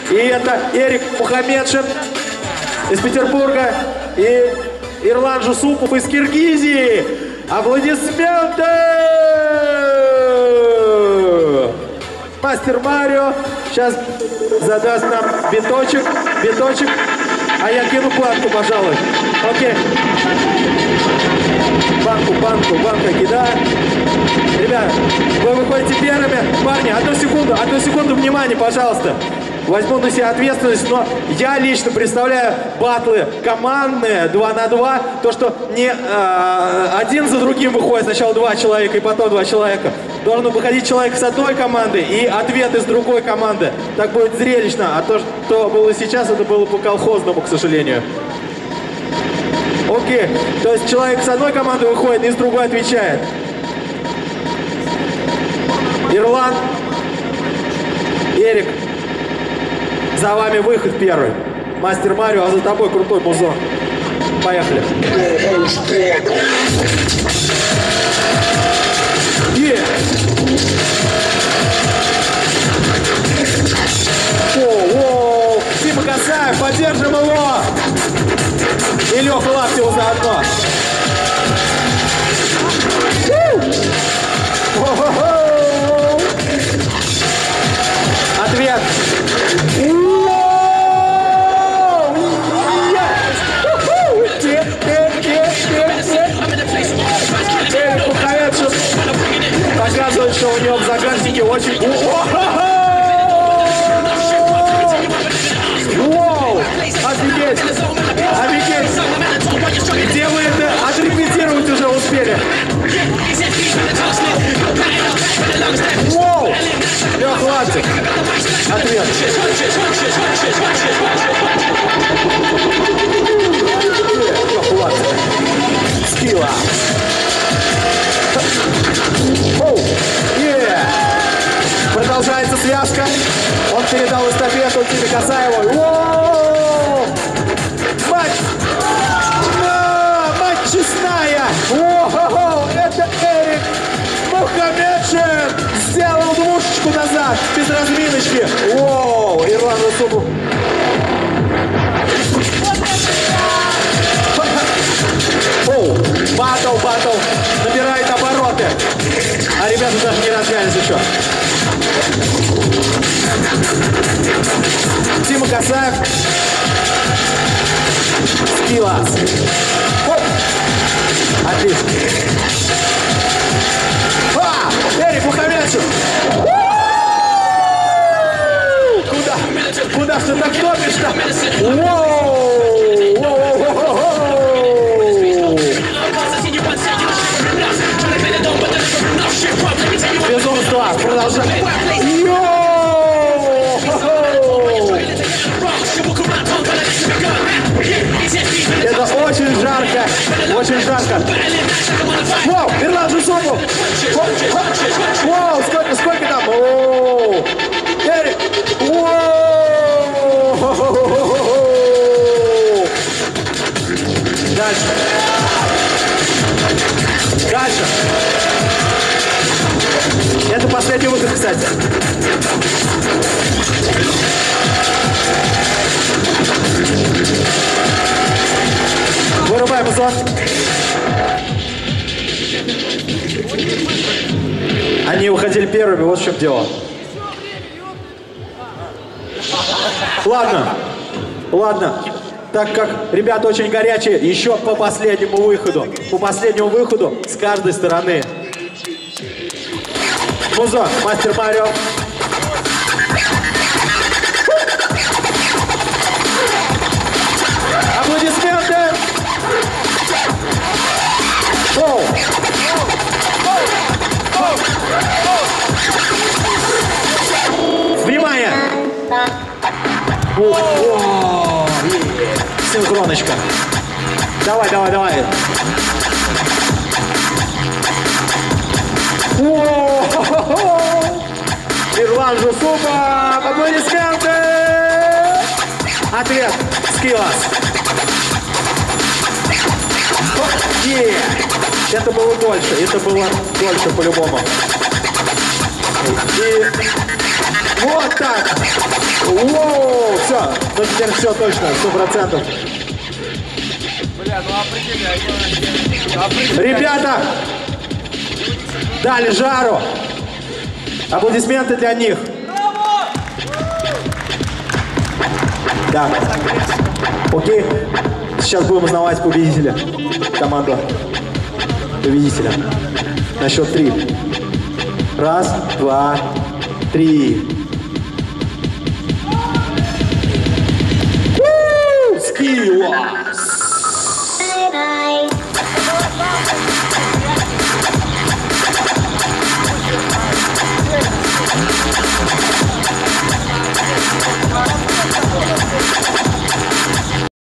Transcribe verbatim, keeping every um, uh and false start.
И это Эрик Мухамедшин из Петербурга и Ирлан Жусупов из Киргизии. Аплодисменты! Мастер Марио сейчас задаст нам биточек, биточек, а я кину планку, пожалуй. Окей. Банку, банку, банка кидаю. Ребята, вы выходите первыми. Парни, одну секунду, одну секунду внимания, пожалуйста. Возьму на себя ответственность, но я лично представляю батлы командные, два на два. То, что не э, один за другим выходит, сначала два человека и потом два человека. Должен выходить человек с одной команды и ответ из другой команды. Так будет зрелищно. А то, что было сейчас, это было по-колхозному, к сожалению. Окей. То есть человек с одной команды выходит и с другой отвечает. Ирлан, Эрик, за вами выход первый. Мастер Марио, а за тобой крутой музон. Поехали. Yeah. О-о-о. Тима Касаев, поддержим его. И Леха Лаптева заодно. Ответ. Показывает, что у него в загашнике очень... Воу! Офигеть! Офигеть! Где вы это отрепетировать уже успели? Воу! Лёх, Лаптев. Ответ. Лёх, Лаптев. Скилла. Оу! Yeah. Продолжается связка. Он передал эстафету Тиме Касаеву. Воу! Мать! А, мать честная! Воу! Это Эрик Мухамедшин! Сделал двушечку назад, без разминочки. Воу! Ирлан Жусупов. Оу! Батл, батл. Набирает обороты. А ребята даже не размялись еще. Тима Касаев. Скиллас. Оп! Отлично. А! Эрик Мухамедшин. Куда? Куда что так топишь-то? Воу! Безумство. Продолжаем. Это очень жарко. Очень жарко. Вау, Ирлан Жусупов. Вау, сколько, сколько там? Оу. Эрик. Воу. Дальше. Дальше. Это последний выход, кстати. Вырубаем музон. Они уходили первыми, вот в чем дело. Ладно, ладно. Так как ребята очень горячие, еще по последнему выходу. По последнему выходу с каждой стороны. Музон, Мастер Марио. Аплодисменты. Оу. Внимание. О, синхроночка. Давай, давай, давай. Ирлан Жусупов, аплодисменты! Ответ, Скиллас. Yeah. Это было дольше, это было дольше по-любому. И вот так. Воу! Ну теперь все точно, сто процентов. Бля, ну определяй. Определяй. Ребята, дали жару. Аплодисменты для них. Да. Окей. Сейчас будем узнавать победителя. Команду победителя. На счет три. Раз, два, три. Скилла!